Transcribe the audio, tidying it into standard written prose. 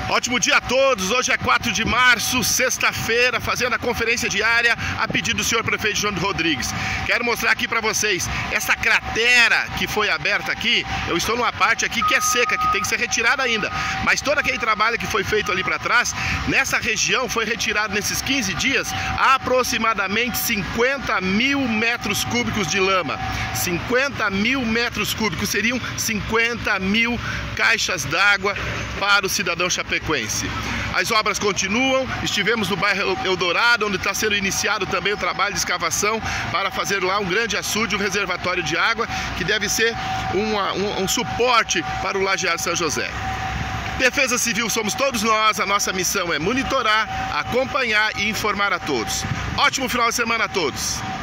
Ótimo dia a todos, hoje é 4 de março, sexta-feira, fazendo a conferência diária a pedido do senhor prefeito João Rodrigues. Quero mostrar aqui para vocês, essa cratera que foi aberta aqui, eu estou numa parte aqui que é seca, que tem que ser retirada ainda, mas todo aquele trabalho que foi feito ali para trás, nessa região foi retirado nesses 15 dias aproximadamente 50 mil metros cúbicos de lama. 50 mil metros cúbicos seriam 50 mil caixas d'água para o cidadão chapecoense. As obras continuam, estivemos no bairro Eldorado, onde está sendo iniciado também o trabalho de escavação para fazer lá um grande açude, um reservatório de água, que deve ser um suporte para o Lajeado São José. Defesa Civil somos todos nós, a nossa missão é monitorar, acompanhar e informar a todos. Ótimo final de semana a todos!